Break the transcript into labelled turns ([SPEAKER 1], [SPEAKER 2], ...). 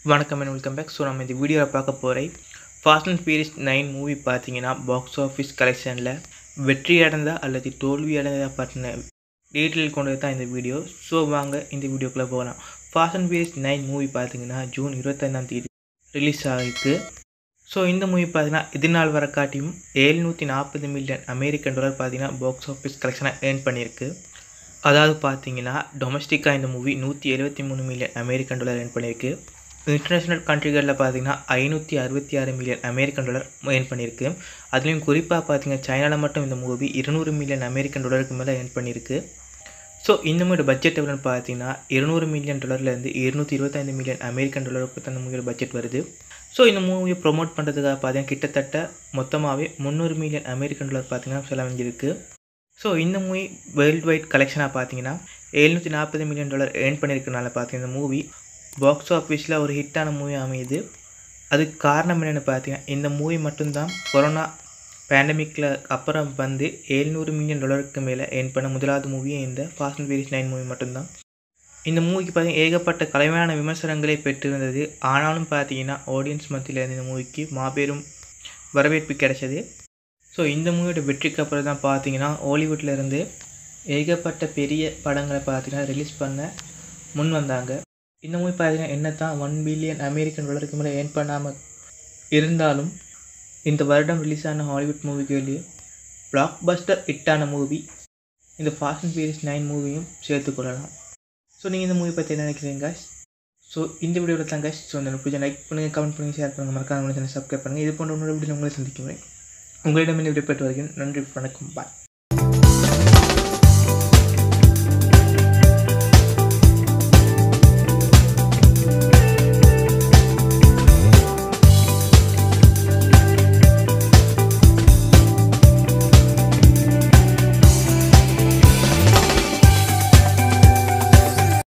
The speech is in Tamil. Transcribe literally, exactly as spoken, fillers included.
[SPEAKER 1] வணக்கம் அண்ட் வெல்கம் பேக். ஸோ நம்ம இந்த வீடியோவில் பார்க்க போகிற Fast and Furious nine movie பார்த்தீங்கன்னா பாக்ஸ் ஆஃபீஸ் கலெக்ஷனில் வெற்றி அடைந்தா அல்லது தோல்வி அடைந்ததா பற்றின டீட்டெயில் கொண்டு தான் இந்த வீடியோ. ஸோ வாங்க இந்த வீடியோக்குள்ளே போகலாம். Fast and Furious nine movie பார்த்தீங்கன்னா ஜூன் இருபத்தைந்தாம் தேதி ரிலீஸ் ஆகிருக்கு. ஸோ இந்த மூவி பார்த்தீங்கன்னா இது நாள் வர காட்டியும் எழுநூற்றி நாற்பது மில்லியன் அமெரிக்கன் டாலர் பார்த்தீங்கன்னா பாக்ஸ் ஆஃபீஸ் கலெக்ஷனாக ஏர்ன் பண்ணியிருக்கு. அதாவது பார்த்தீங்கன்னா டொமஸ்டிக்காக இந்த மூவி நூற்றி எழுபத்தி மூணு மில்லியன் அமெரிக்கன் டாலர் ஏர்ன் பண்ணியிருக்கு. இன்டர்நேஷ்னல் கண்ட்ரிகளில் பார்த்தீங்கன்னா ஐநூற்றி அறுபத்தி ஆறு மில்லியன் அமெரிக்கன் டாலர் ஏர்ன் பண்ணியிருக்கு. அதுலேயும் குறிப்பாக பார்த்தீங்கன்னா சைனாவில் மட்டும் இந்த மூவி இருநூறு மில்லியன் அமெரிக்கன் டாலருக்கு மேலே ஏர்ன் பண்ணியிருக்கு. ஸோ இந்த மூவியோட பட்ஜெட் எவ்வளோன்னு பார்த்தீங்கன்னா இருநூறு மில்லியன் டாலர்லேருந்து இருநூற்றி இருபத்தைந்து மில்லியன் அமெரிக்கன் டாலருக்கு அந்த மூவியோட பட்ஜெட் வருது. ஸோ இந்த மூவியை ப்ரொமோட் பண்ணுறதுக்காக பார்த்தீங்கன்னா கிட்டத்தட்ட மொத்தமாகவே முந்நூறு மில்லியன் அமெரிக்கன் டாலர் பார்த்தீங்கன்னா செலவழிஞ்சிருக்கு. ஸோ இந்த மூவி வேர்ல்டு வைட் கலெக்ஷனாக பார்த்தீங்கன்னா எழுநூற்றி நாற்பது மில்லியன் டாலர் ஏர்ன் பண்ணியிருக்கனால பார்த்தீங்கன்னா இந்த மூவி பாக்ஸ் ஆஃபீஸில் ஒரு ஹிட்டான மூவி அமையுது. அதுக்கு காரணம் என்னென்னு பார்த்தீங்கன்னா இந்த மூவி மட்டும்தான் கொரோனா பேண்டமிக்கில் அப்புறம் வந்து எழுநூறு மில்லியன் டாலருக்கு மேலே ஏர்ன் பண்ண முதலாவது மூவியே இந்த Fast and Furious nine movie மட்டும்தான். இந்த மூவிக்கு பார்த்தீங்கன்னா ஏகப்பட்ட கலைமையான விமர்சனங்களை பெற்றிருந்தது. ஆனாலும் பார்த்தீங்கன்னா ஆடியன்ஸ் மத்தியில் இருந்த இந்த மூவிக்கு மாபெரும் வரவேற்பு கிடைச்சது. ஸோ இந்த மூவியோட வெற்றிக்கு அப்புறம் தான் பார்த்தீங்கன்னா ஹாலிவுட்டில் இருந்து ஏகப்பட்ட பெரிய படங்களை பார்த்தீங்கன்னா ரிலீஸ் பண்ண முன் வந்தாங்க. இந்த மூவி பார்த்தீங்கன்னா என்ன தான் ஒன் பில்லியன் அமெரிக்கன் டாலருக்கு மேலே ஏர்ன் பண்ணாமல் இருந்தாலும் இந்த வருடம் ரிலீஸ் ஆன ஹாலிவுட் மூவிகளே பிளாக் பஸ்டர் ஹிட்டான மூவி இந்த ஃபாஸ்ட் அண்ட் ஃபியூரியஸ் நைன் மூவியும் சேர்த்துக்கொள்ளலாம். ஸோ நீங்கள் இந்த மூவி பற்றி என்ன நினைக்கிறீங்க? ஸோ இந்த வீடியோவில் தான் கைஸ். ஸோ இந்த வீடியோ லைக் பண்ணுங்கள், கமெண்ட் பண்ணுங்கள், ஷேர் பண்ணுங்கள், மறக்காம சேனல் சப்ஸ்கிரைப் பண்ணுங்கள். இது போன்ற இன்னொரு வீடியோ உங்களை சந்திக்கும் வரை உங்களிடம் இந்த வீடியோ பெற்று வருகிறேன். நன்றி, வணக்கம், பாய்.